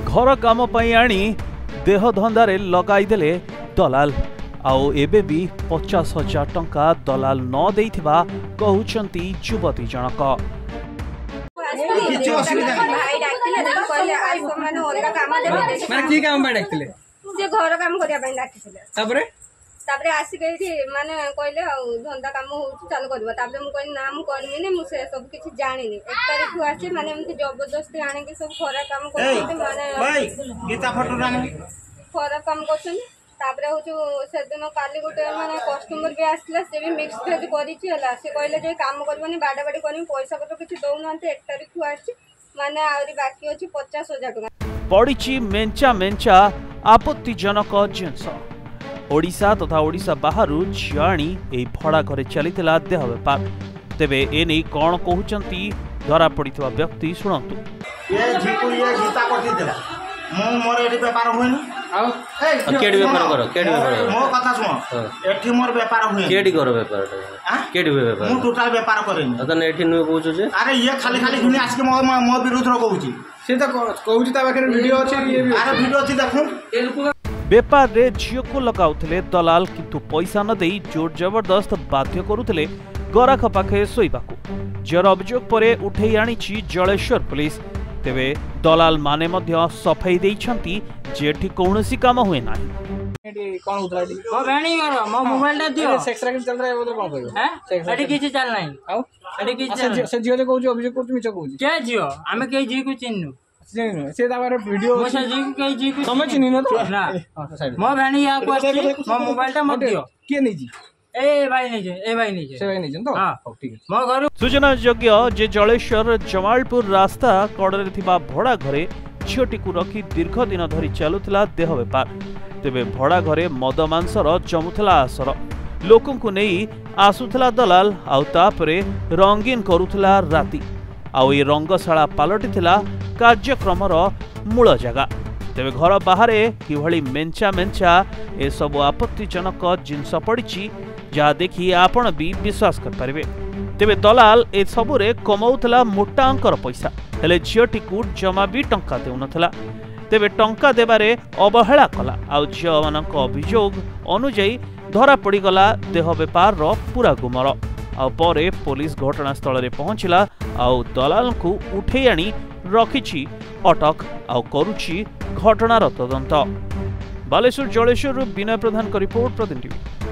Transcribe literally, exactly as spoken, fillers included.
घर काम पाई आनी देह धंदारे लगाई देले दलाल आउ एबे भी पचास हजार टंका दलाल न देइथिबा कहउछंती युवती जनक। घर काम करने तापरे आसिक माने कहले धंदा काम हो चालू करबो तापरे मु कहली ना मु करमी ने मु से सब किछि जानि नि एक तारीख को आसी माने एमती जबरदस्ती आने के सब खरा काम करते माने भाई गीता फोटो रानी खरा काम करछन। तापरे हो से दिन काली गोटे माने कस्टमर भी आसला से भी मिक्स भेज करिछि हला से कहले जे काम करबनी बाडा बाडी करनी पैसा पत्र किछि दउ नते एक तारीख को आसी माने आउरी बाकी अछि पचास हजार टका पड़िछि मेंचा मेंचा आपत्तिजनक जिंस। ओडिशा तथा ओडिशा बाहर झियाणी ए भड़ा घरे चलीथिला देह बेपार। तेबे एने कौन कहउचंती धरा पड़िथिबा व्यक्ति सुनंतु। ये झिकु ये गीता करथिला मो मोर एठी व्यापार होइनी आ केडी व्यापार करो केडी व्यापार मो कथा सुन एठी मोर व्यापार होइनी केडी करो व्यापार हां केडी व्यापार मु टोटल व्यापार करेनी अतन एठी नु कहउछु जे अरे ये खाली खाली घिनी आके मो मो विरुद्ध रो कहउची से त कहउची ता बाके वीडियो अछि ये अरे वीडियो अछि देखु बेपार रे झियो को लगाउथिले दलाल किंतु पैसा न देई जोर जबरदस्त बाध्य करुथिले गराख पाखे सोइबाकू। जर अभियोग परे उठेई आनिछि जलेश्वर पुलिस। तेबे दलाल माने मध्य सफाई देइछंती जेठी कोनोसी काम हुए नाही। एडी कोन उतरा दी मो भेणी करो मो मोबाइल दा दियो सेक्स रैकेट चल रहा है वो तो कोन कहियो हैं एडी किछि चल नाही आउ एडी किछि चल से जियो जे कहउछ अभियोग करतु मिछ कहउछ के जियो आमे के जी को चिन्नु से ताबार वीडियो मो से जी के जी को समझ नि न तो ना मो भेणी या को मो मोबाइल दा मत दियो के नै जी ए भाई नै जे ए भाई नै जे से भाई नै जन तो हां ठीक है मो घर सूचना योग्य जे जलेश्वर जमालपुर रास्ता कड़े थिबा भड़ा घरे झियोटी को रखी दीर्घ दिन धरी चलुथिला देह बेपार। तेबे भड़ा घरे मद मांसर जमुथिला आसर लोकन को नेई आसुथिला दलाल आउ तापरे रंगीन करुथिला राती आउ ए रंगशाला पालटिथिला कार्यक्रमर मूल जगह। तेबे घर बाहर किभली मेंचा मेंचा ए सब आपत्तिजनक जिनस पड़िछि जहा देखि आपण भी विश्वास कर परिबे। तेबे दलाल ए सबुरे कमाउथला मोटा अंकर पैसा हेले झियोटी को जमा भी टंका देउनथला। तेबे टंका देबारे अवहेला कला आउ झियो मानक अभियोग अनुଯାयी धरा पड़ी गला देह बेपार रो पूरा गुमर। आ परे पुलिस घटनास्थल रे पहुंचला आउ दलाल को उठे आनी रखिछि अटक आउ करुछि घटनार तदंत। बालेश्वर जलेश्वर विनय प्रधान का रिपोर्ट प्रतिनिधि।